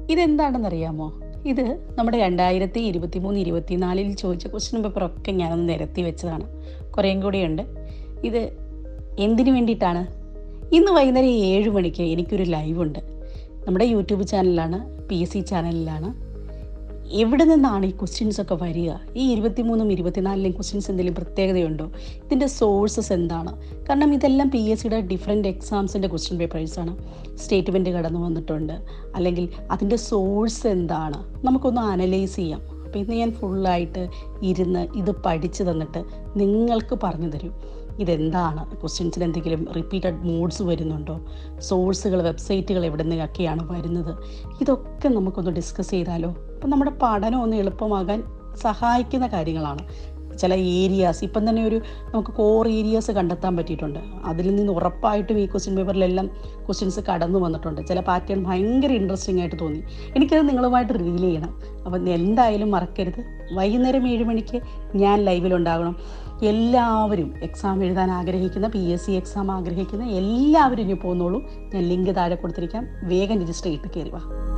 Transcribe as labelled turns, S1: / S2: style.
S1: ഇതെന്താണെന്നറിയാമോ? ഇത് നമ്മുടെ 2023, 24 ചോദിച്ച ക്വസ്റ്റ്യൻ പേപ്പറൊക്കെ ഞാനൊന്ന് നിരത്തി വെച്ചതാണ്. കുറേയും കൂടിയുണ്ട്. ഇത് എന്തിനു വേണ്ടിയിട്ടാണ്? ഇന്ന് വൈകുന്നേരം 7 മണിക്ക് എനിക്കൊരു ലൈവുണ്ട്. നമ്മുടെ യൂട്യൂബ് ചാനലിലാണ്, PSC ചാനലിലാണ്. എവിടെ നിന്നാണ് ഈ ക്വസ്റ്റ്യൻസൊക്കെ വരിക? ഈ 23ഉം 24ലെയും ക്വസ്റ്റ്യൻസ് എന്തെങ്കിലും പ്രത്യേകതയുണ്ടോ? ഇതിൻ്റെ സോഴ്സസ് എന്താണ്? കാരണം ഇതെല്ലാം PSCയുടെ ഡിഫറെൻറ്റ് എക്സാംസിൻ്റെ ക്വസ്റ്റ്യൻ പേപ്പേഴ്സാണ്. സ്റ്റേറ്റ്മെൻറ്റ് കടന്നു വന്നിട്ടുണ്ട്. അല്ലെങ്കിൽ അതിൻ്റെ സോഴ്സ് എന്താണ്? നമുക്കൊന്ന് അനലൈസ് ചെയ്യാം. അപ്പോൾ ഇന്ന് ഞാൻ ഫുള്ളായിട്ട് ഇരുന്ന് ഇത് പഠിച്ചു തന്നിട്ട് നിങ്ങൾക്ക് പറഞ്ഞു തരും. ഇതെന്താണ്? ക്വസ്റ്റ്യൻസിൽ എന്തെങ്കിലും റിപ്പീറ്റഡ് മോഡ്സ് വരുന്നുണ്ടോ? സോഴ്സുകൾ, വെബ്സൈറ്റുകൾ എവിടെ നിന്നൊക്കെയാണ് വരുന്നത്? ഇതൊക്കെ നമുക്കൊന്ന് ഡിസ്കസ് ചെയ്താലോ? അപ്പം നമ്മുടെ പഠനം ഒന്ന് എളുപ്പമാകാൻ സഹായിക്കുന്ന കാര്യങ്ങളാണ്. ചില ഏരിയാസ് ഇപ്പം തന്നെ നമുക്ക് കോർ ഏരിയാസ് കണ്ടെത്താൻ പറ്റിയിട്ടുണ്ട്. അതിൽ നിന്ന് ഉറപ്പായിട്ടും ഈ ക്വസ്റ്റ്യൻ പേപ്പറിലെല്ലാം ക്വസ്റ്റ്യൻസ് കടന്നു വന്നിട്ടുണ്ട്. ചില പാറ്റേൺ ഭയങ്കര ഇൻട്രസ്റ്റിംഗ് ആയിട്ട് തോന്നി. എനിക്കത് നിങ്ങളുമായിട്ട് റിവീൽ ചെയ്യണം. അപ്പം എന്തായാലും മറക്കരുത്, വൈകുന്നേരം 7 മണിക്ക് ഞാൻ ലൈവിലുണ്ടാകണം. എല്ലാവരും എക്സാം എഴുതാൻ ആഗ്രഹിക്കുന്ന, PSC എക്സാം ആഗ്രഹിക്കുന്ന എല്ലാവരും ഇനി പോന്നോളൂ. ഞാൻ ലിങ്ക് താഴെ കൊടുത്തിരിക്കാം. വേഗം രജിസ്റ്റർ ചെയ്തിട്ട് കയറി വാ.